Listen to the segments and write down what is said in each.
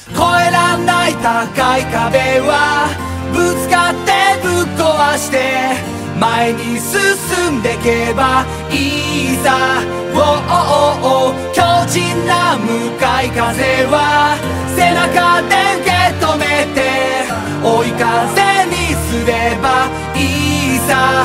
越えらんない高い壁はぶつかってぶっ壊して前に進んでけばいいさ。強靭な向かい風は背中で受け止めて追い風にすればいいさ。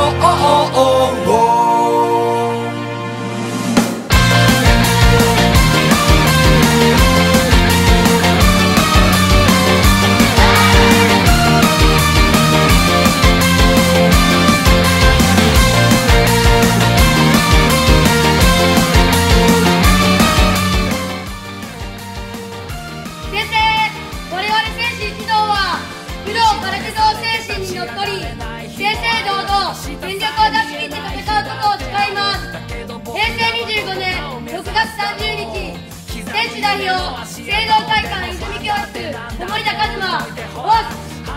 選手代表、聖堂会館泉教室、森田一馬、ボス。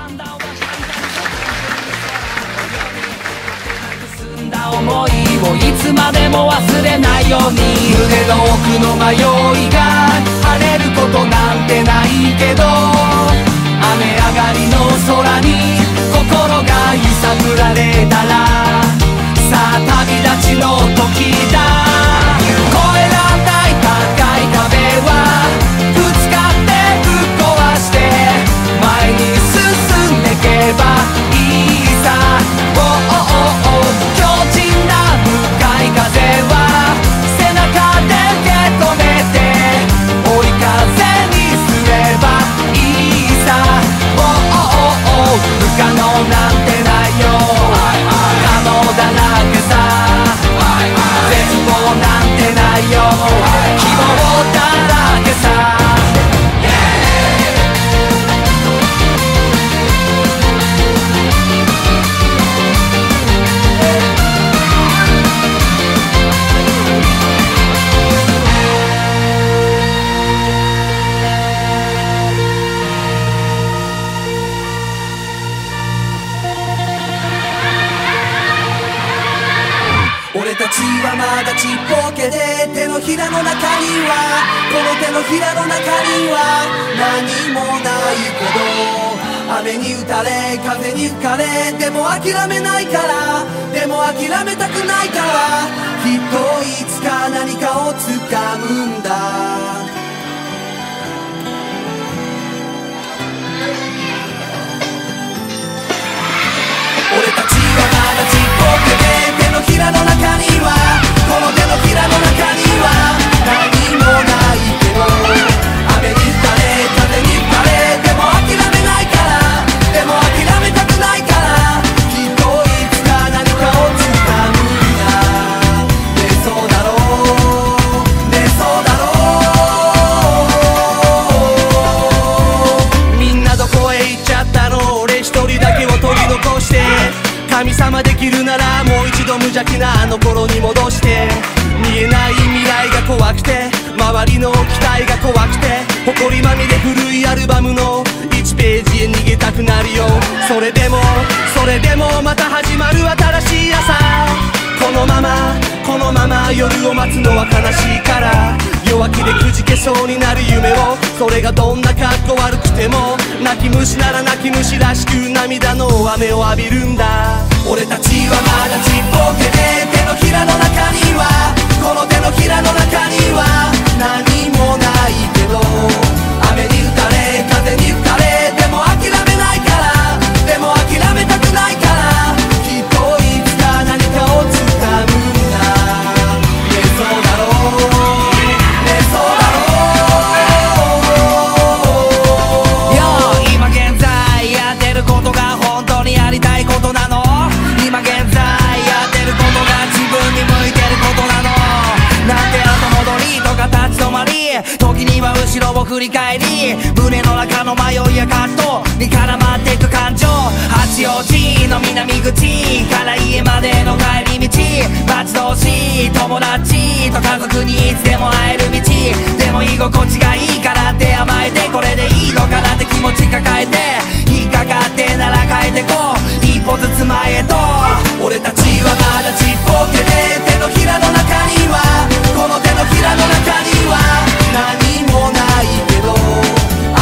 澄んだ思いをいつまでも忘れないように、胸の奥の迷いが晴れることなんてないけど、雨上がりの空に心が揺さぶられたら、さあ旅立ちの時だ。越えらんない高い壁はぶつかってぶっ壊して前に進んでけばいいさ。強靭な向かい風は背中で受け止めて追い風にすればいいさ。不可能なんてないよ、可能だらけさ。絶望なんてないよ、希望だらけさ。俺たちはまだちっぽけで手のひらの中には、この手のひらの中には何もないけど、雨に打たれ風に吹かれでも諦めないから、でも諦めたくないから、きっといつか何かをつかむんだ。俺たちはまだちっぽけで手のひらの中には、この手のひらの中には何もないけど、雨に打たれ風に吹かれでも諦めないから、でも諦めたくないから、きっといつか何かをつかむんだ。ね、そうだろう、ね、そうだろう。みんなどこへ行っちゃったの、俺一人だけを取り残して、神様できるならもう一度無邪気なあの頃に戻して、見えない未来が怖くて周りの期待が怖くて、埃まみれ古いアルバムの1ページへ逃げたくなるよ。それでもまた始まる新しい朝。このまま夜を待つのは悲しいから、弱気でくじけそうになる夢を、それがどんな格好悪くても泣き虫なら泣き虫らしく涙の雨を浴びるんだ。俺たちはまだちっぽけで手のひらの中には、この手のひらの中には何もないけど、雨に打たれ風に吹かれでも諦めないから、でも諦めたくないから、きっといつか何かをつかむんだ。ね、そうだろう、ね、そうだろう。今現在やってることが本当にやりたいことなの？今現在やってることが自分に向いてることなの？なんて後戻りとか立ち止まり、時には後ろを振り返り、胸の中の迷いや葛藤に絡まっていく感情。八王子の南口から家までの帰り道、待ち遠しい友達と家族にいつでも会える道。でも居心地がいいからって甘えて、これでいいのかなって気持ち抱えて、引っかかってなら変えてこう一歩ずつ前へと。俺たちはまだちっぽけで手のひらの中には、この手のひらの中には何もないけど、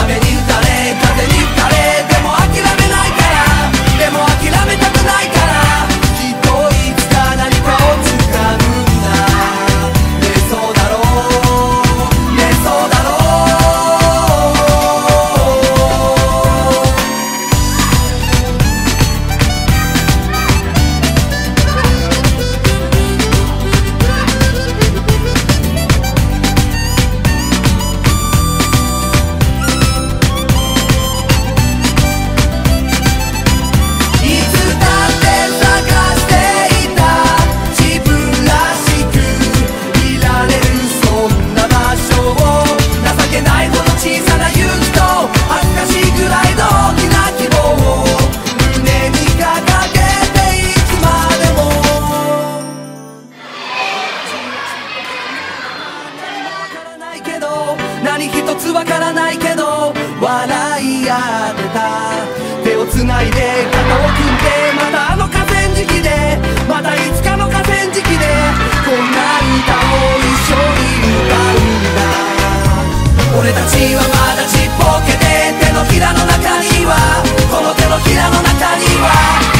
ど笑い合ってた。手をつないで肩を組んで、またあの河川敷で、またいつかの河川敷でこんな歌を一緒に歌うんだ。俺たちはまだちっぽけで、手のひらの中には、この手のひらの中には